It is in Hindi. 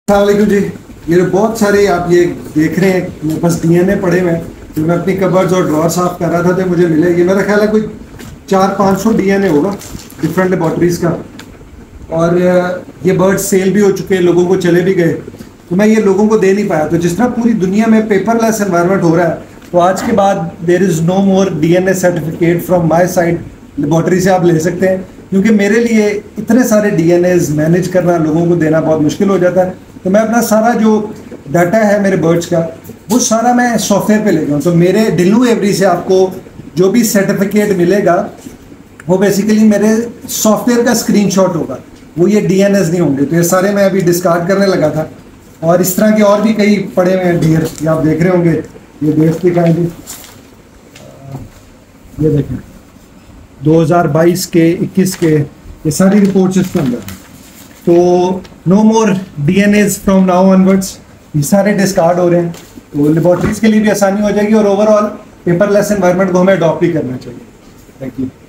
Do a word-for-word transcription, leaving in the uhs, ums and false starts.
अस्सलामुअलैकुम जी। ये बहुत सारे आप ये देख रहे हैं, मेरे पास डीएनए पड़े हुए हैं। तो मैं अपनी कबर्ड्स और ड्रॉर साफ कर रहा था तो मुझे मिले, ये मेरा ख्याल है कोई चार पाँच सौ डीएनए होगा डिफरेंट लेबॉर्ट्रीज का। और ये बर्ड्स सेल भी हो चुके हैं, लोगों को चले भी गए, तो मैं ये लोगों को दे नहीं पाया। तो जिस तरह पूरी दुनिया में पेपरलेस एनवायरनमेंट हो रहा है, तो आज के बाद there is no more DNA certificate from my side. Laboratory से आप ले सकते हैं, क्योंकि मेरे लिए इतने सारे डीएनएज मैनेज करना, लोगों को देना बहुत मुश्किल हो जाता है। तो मैं अपना सारा जो डाटा है मेरे बर्ड्स का, वो सारा मैं सॉफ्टवेयर पे ले गया हूँ। तो मेरे ढिल्लू एवरी से आपको जो भी सर्टिफिकेट मिलेगा वो बेसिकली मेरे सॉफ्टवेयर का स्क्रीनशॉट होगा, वो ये डीएनएस नहीं होंगे। तो ये सारे मैं अभी डिस्कार्ड करने लगा था, और इस तरह के और भी कई पड़े हुए हैं ढेर, ये आप देख रहे होंगे। ये देख के कहेंगे, ये देखें दो हज़ार बाईस के, इक्कीस के, ये सारी रिपोर्ट्स इसके अंदर हैं। तो no more DNAs from now onwards, ये सारे डिस्कार्ड हो रहे हैं। तो लेबॉर्ट्रीज के लिए भी आसानी हो जाएगी, और ओवरऑल पेपरलेस एनवायरनमेंट को हमें अडॉप्ट भी करना चाहिए। Thank you.